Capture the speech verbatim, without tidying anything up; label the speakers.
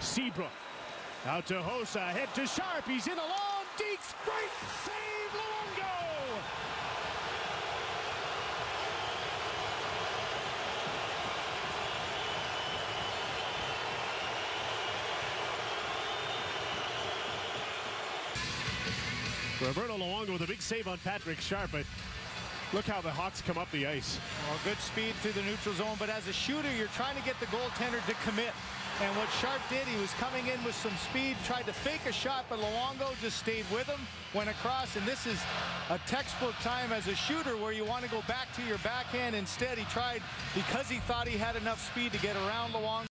Speaker 1: Seabrook. Out to Hossa, head to Sharp, he's in alone, Deeks, great save, Luongo! Roberto Luongo with a big save on Patrick Sharp, but look how the Hawks come up the ice.
Speaker 2: Well, good speed through the neutral zone, but as a shooter, you're trying to get the goaltender to commit. And what Sharp did, he was coming in with some speed, tried to fake a shot, but Luongo just stayed with him, went across, and this is a textbook time as a shooter where you want to go back to your backhand. Instead, he tried, because he thought he had enough speed to get around Luongo.